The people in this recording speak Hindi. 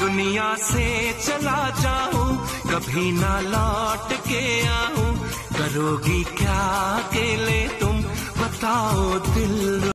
दुनिया से चला जाऊं, कभी ना लौट के आऊं, करोगी क्या अकेले तुम बताओ दिल।